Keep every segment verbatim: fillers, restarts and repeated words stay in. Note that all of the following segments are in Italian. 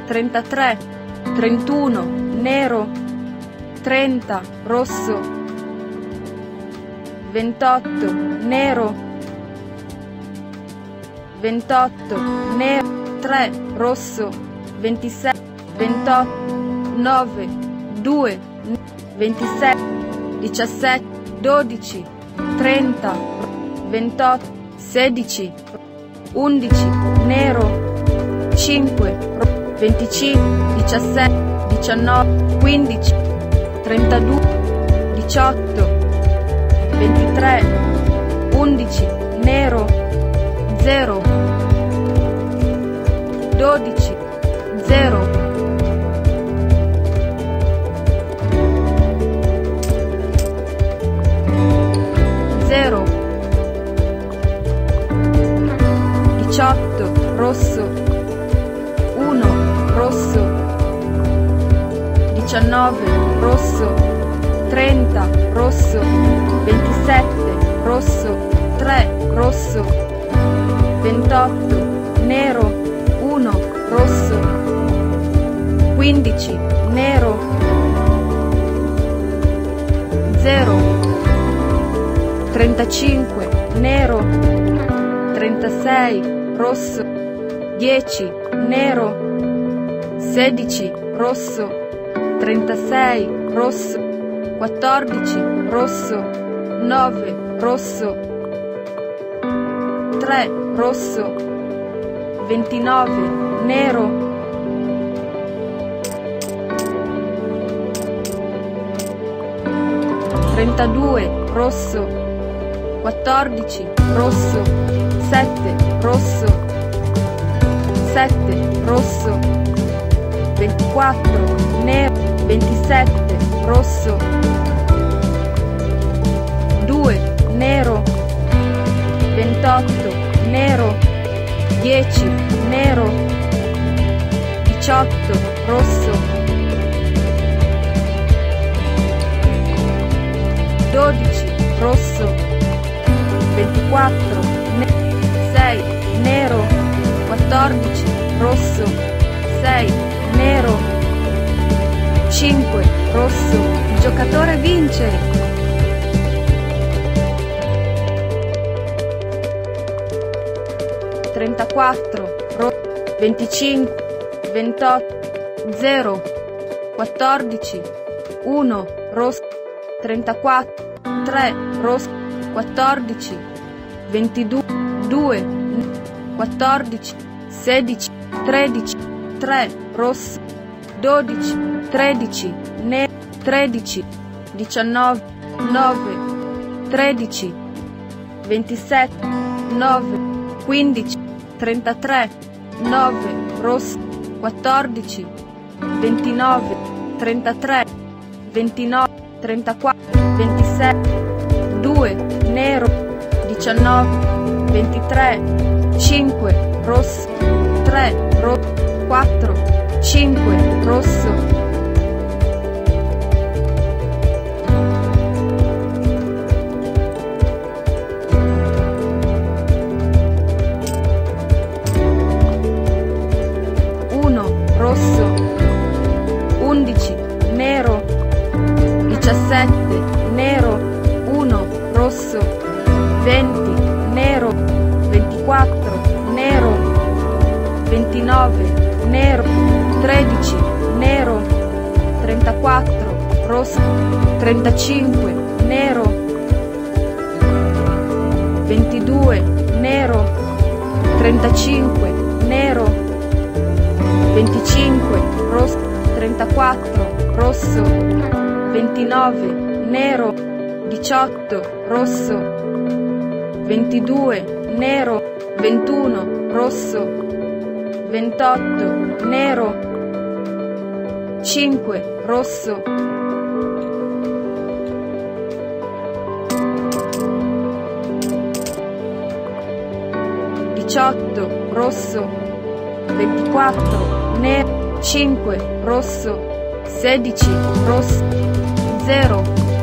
trentatré, trentuno, nero, trenta, rosso, ventotto, nero, ventotto, nero, tre, rosso, ventisei, ventotto, nove, due, ventisette, diciassette, dodici, trenta, ventotto, sedici, undici, nero, cinque, venticinque, diciassette, diciannove, quindici, trentadue, diciotto, ventitré, undici, nero, zero, dodici, zero, zero, diciotto, rosso, uno, rosso, diciannove, rosso, trenta, rosso, ventisette, rosso, tre, rosso, ventotto, nero, uno, rosso, quindici, nero, zero, trentacinque, nero, trentasei, rosso, dieci, nero, sedici, rosso, trentasei, rosso, quattordici, rosso, nove, rosso, tre, rosso, ventinove, nero, trentadue, rosso, quattordici, rosso, sette, rosso, sette, rosso, ventiquattro, nero, ventisette, rosso, due, nero, ventotto, nero, dieci, nero, diciotto, rosso, dodici, rosso, ventiquattro, sei, nero, quattordici, rosso, sei, nero, cinque, rosso, il giocatore vince! trentaquattro, rosso, venticinque, ventotto, zero, quattordici, uno, rosso, trentaquattro, tre, rosso, quattordici, ventidue, due, quattordici, sedici, tredici, tre, rosso, dodici, tredici, nero, tredici, diciannove, nove, tredici, ventisette, nove, quindici, trentatré, nove, rosso, quattordici, ventinove, trentatré, ventinove, trentaquattro, ventisei, due, nero, diciannove, ventitré, cinque, rosso, tre, rosso, quattro, cinque, rosso, undici, nero, diciassette, nero, uno, rosso, venti, nero, ventiquattro, nero, ventinove, nero, tredici, nero, trentaquattro, rosso, trentacinque, nero, ventidue, nero, trentacinque, nero, venticinque, rosso, trentaquattro, rosso, ventinove, nero, diciotto, rosso, ventidue, nero, ventuno, rosso, ventotto, nero, cinque, rosso, diciotto, rosso, ventiquattro, nero, cinque, rosso, sedici, rosso, zero,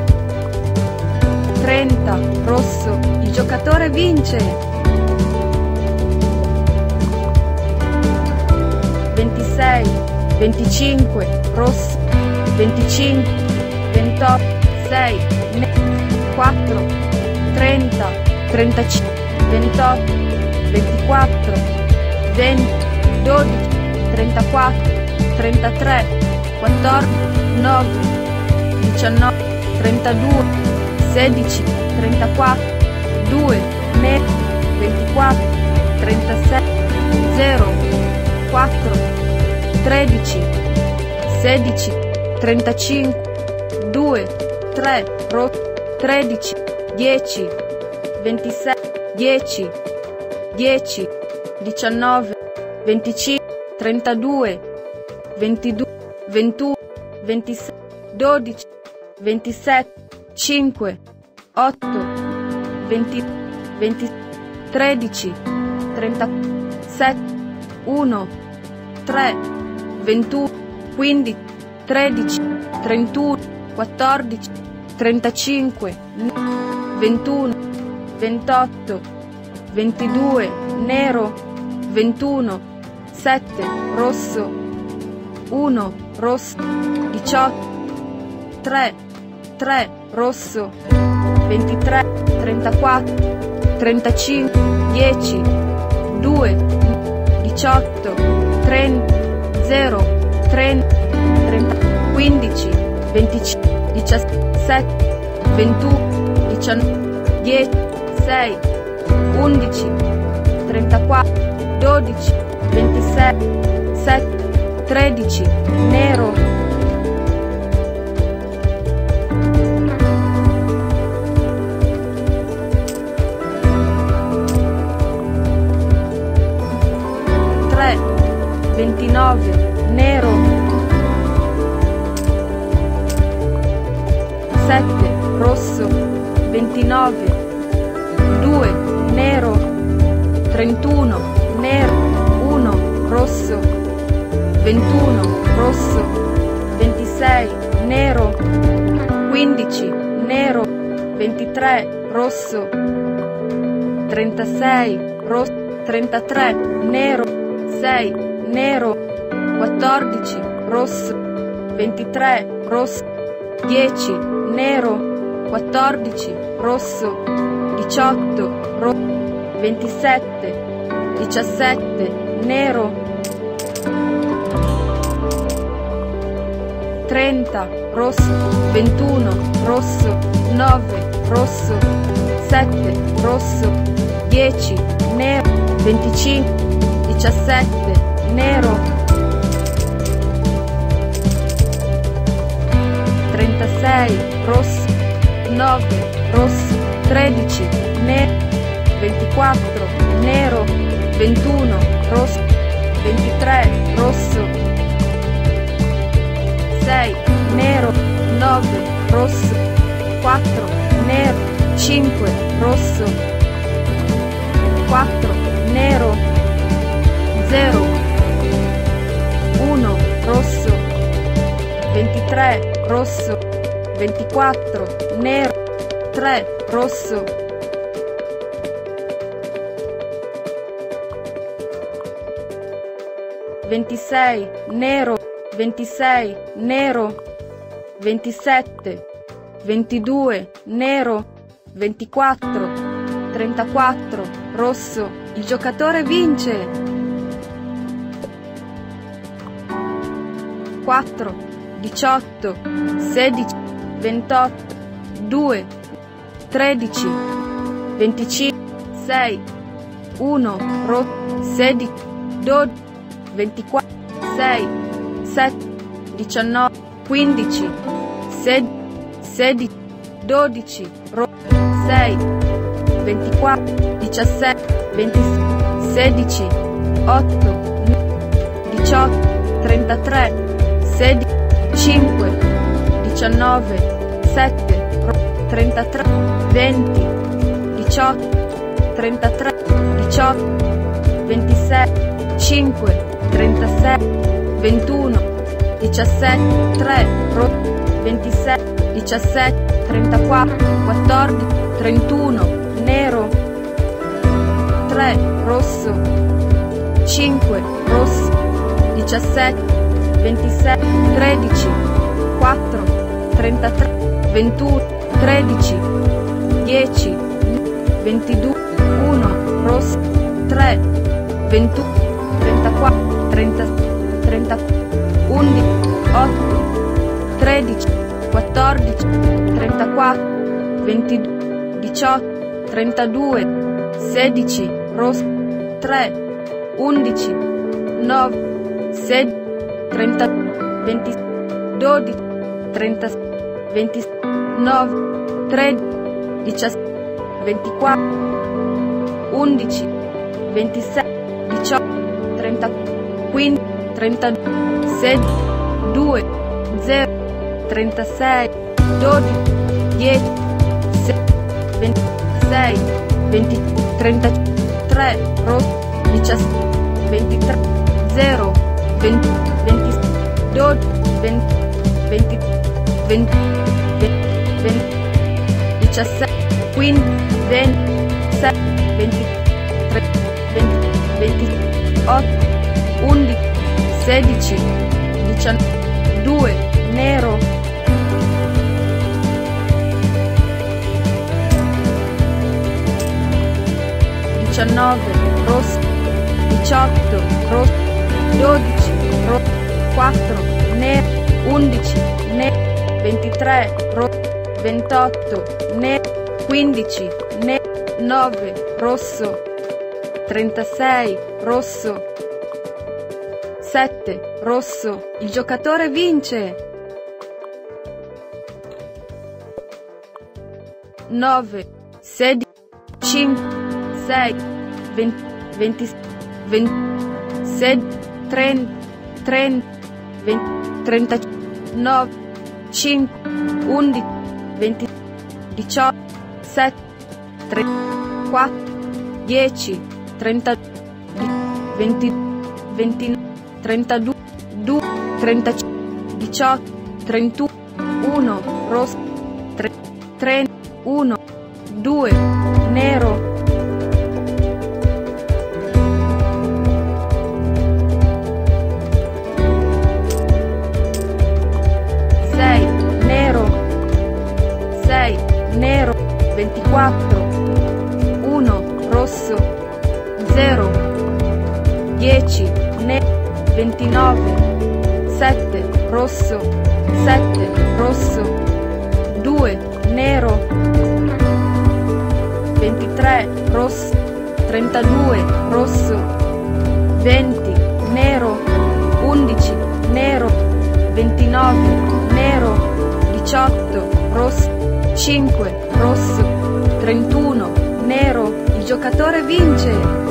trenta, rosso, il giocatore vince! ventisei, venticinque, rosso, venticinque, ventotto, sei, quattro, trenta, trentacinque, ventotto, ventiquattro, venti, dodici, trentaquattro, trentatré, quattordici, nove, diciannove, trentadue, sedici, trentaquattro, due, ventiquattro, trentasei, zero, quattro, tredici, sedici, trentacinque, due, tre, tredici, dieci, ventisei, dieci, dieci, diciannove, venticinque, trentadue, ventidue, ventuno, ventisei, dodici, ventisette, cinque, otto, venti, venti, tredici, trentasette, uno, tre, ventuno, quindici, tredici, trentuno, quattordici, trentacinque, ventuno, ventotto, ventidue, nero, ventuno, sette, rosso, uno, rosso, diciotto, tre, tre, rosso, ventitré, trentaquattro, trentacinque, dieci, due, diciotto, trenta, zero, trenta, trenta, quindici, venticinque, diciassette, ventuno, diciannove, dieci, sei, undici, trentaquattro, dodici, ventisei, sette, tredici, nero, tre, ventinove, nero, sette, rosso, ventinove, due, nero, trentuno, nero, uno, rosso, ventuno, rosso, ventisei, nero, quindici, nero, ventitré, rosso, trentasei, rosso, trentatré, nero, sei, nero, quattordici, rosso, ventitré, rosso, dieci, nero, quattordici, rosso, diciotto, rosso, ventisette, diciassette, nero, trenta, rosso, ventuno, rosso, nove, rosso, sette, rosso, dieci, nero, venticinque, diciassette, nero, trentasei, rosso, nove, rosso, tredici, nero, ventiquattro, nero, ventuno, rosso, ventitré, rosso, sei, nero, nove, rosso, quattro, nero, cinque, rosso, quattro, nero, zero, uno, rosso, ventitré, rosso, ventiquattro, nero, tre, rosso, ventisei, nero, ventisei, nero, ventisette, ventidue, nero, ventiquattro, trentaquattro, rosso, il giocatore vince! quattro, diciotto, sedici, ventotto, due, tredici, venticinque, sei, uno, rosso, sedici, dodici, ventiquattro, sei, sette, diciannove, quindici, sedici, dodici, sei, ventiquattro, diciassette, ventisei, sedici, otto, diciotto, trentatré, sedici, cinque, diciannove, sette, trentatré, venti, diciotto, trentatré, diciotto, ventisei, cinque, trentasei, ventuno, diciassette, tre, ventisei, diciassette, trentaquattro, quattordici, trentuno, nero, tre, rosso, cinque, rosso, diciassette, ventisei, tredici, quattro, trentatré, ventuno, tredici, dieci, ventidue, uno, rosso, tre, ventuno, trentaquattro, trenta, trenta, undici, otto, tredici, quattordici, trentaquattro, ventidue, diciotto, trentadue, sedici, rosso, tre, undici, nove, sedici, trenta, venti, dodici, trenta, ventinove, tredici, diciassette, ventiquattro, undici, ventisei, diciotto, trenta, quindici, trentadue, sedici, due, zero, trentasei, dodici, dieci, ventisei, venti, trentatré, rosso, diciassette, ventitré, zero, venti, venti, dodici, venti, venti, venti, venti, diciassette, quindici, ventisei, ventitré, venti, ventotto, undici, sedici, diciannove, due, nero, diciannove, rosso, diciotto, rosso, dodici, rosso, quattro, nero, undici, nero, ventitré, rosso, ventotto, nero, quindici, nero, nove, rosso, trentasei, rosso, sette, rosso, il giocatore vince! nove, sedici, cinque, sei, venti, venti, venti, sedici, trenta, trenta, venti, trentanove, cinque, undici, venti, diciotto, sette, tre, quattro, dieci, trenta, venti, ventinove, trentadue, due, trentacinque, diciotto, trentuno, uno, rosso, tre, trenta, uno, due, nero, sei, nero, sei, nero, ventiquattro, uno, rosso, zero, dieci, nero, ventinove, sette, rosso, sette, rosso, due, nero, ventitré, rosso, trentadue, rosso, venti, nero, undici, nero, ventinove, nero, diciotto, rosso, cinque, rosso, trentuno, nero, il giocatore vince!